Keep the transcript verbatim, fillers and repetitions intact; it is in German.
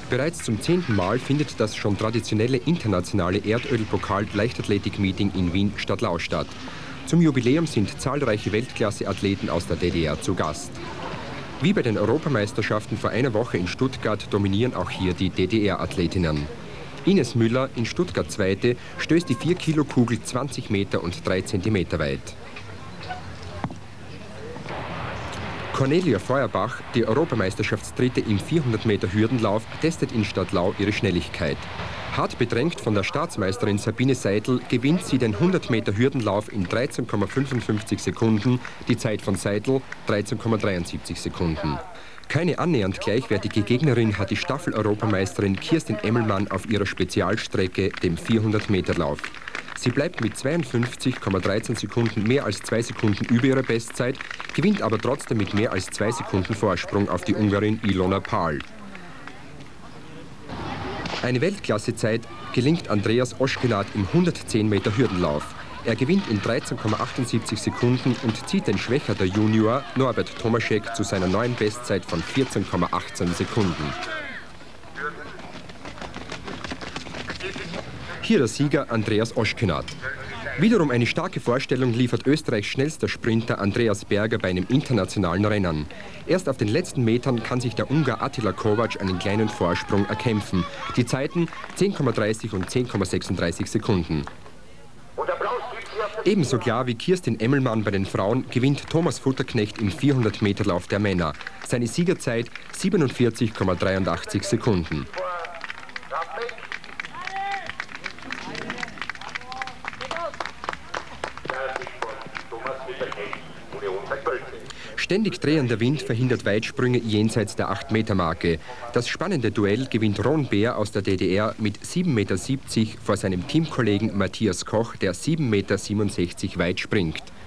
Bereits zum zehnten Mal findet das schon traditionelle internationale Erdölpokal-Leichtathletik-Meeting in Wien-Stadlau statt. Zum Jubiläum sind zahlreiche Weltklasse-Athleten aus der D D R zu Gast. Wie bei den Europameisterschaften vor einer Woche in Stuttgart dominieren auch hier die D D R-Athletinnen. Ines Müller, in Stuttgart Zweite, stößt die vier Kilo Kugel zwanzig Meter und drei Zentimeter weit. Cornelia Feuerbach, die Europameisterschaftsdritte im vierhundert Meter Hürdenlauf, testet in Stadlau ihre Schnelligkeit. Hart bedrängt von der Staatsmeisterin Sabine Seidel gewinnt sie den hundert Meter Hürdenlauf in dreizehn Komma fünfundfünfzig Sekunden, die Zeit von Seidel dreizehn Komma dreiundsiebzig Sekunden. Keine annähernd gleichwertige Gegnerin hat die Staffel-Europameisterin Kirsten Emmelmann auf ihrer Spezialstrecke, dem vierhundert Meter Lauf. Sie bleibt mit zweiundfünfzig Komma dreizehn Sekunden mehr als zwei Sekunden über ihrer Bestzeit, gewinnt aber trotzdem mit mehr als zwei Sekunden Vorsprung auf die Ungarin Ilona Pál. Eine Weltklassezeit gelingt Andreas Oschkenat im hundertzehn Meter Hürdenlauf. Er gewinnt in dreizehn Komma achtundsiebzig Sekunden und zieht den Schwächer der Junior Norbert Tomaschek zu seiner neuen Bestzeit von vierzehn Komma achtzehn Sekunden. Hier der Sieger Andreas Oschkenat. Wiederum eine starke Vorstellung liefert Österreichs schnellster Sprinter Andreas Berger bei einem internationalen Rennen. Erst auf den letzten Metern kann sich der Ungar Attila Kovacs einen kleinen Vorsprung erkämpfen. Die Zeiten zehn Komma dreißig und zehn Komma sechsunddreißig Sekunden. Ebenso klar wie Kirsten Emmelmann bei den Frauen gewinnt Thomas Futterknecht im vierhundert Meter Lauf der Männer. Seine Siegerzeit siebenundvierzig Komma dreiundachtzig Sekunden. Ständig drehender Wind verhindert Weitsprünge jenseits der acht Meter Marke. Das spannende Duell gewinnt Ron Beer aus der D D R mit sieben Meter siebzig vor seinem Teamkollegen Matthias Koch, der sieben Meter siebenundsechzig weit springt.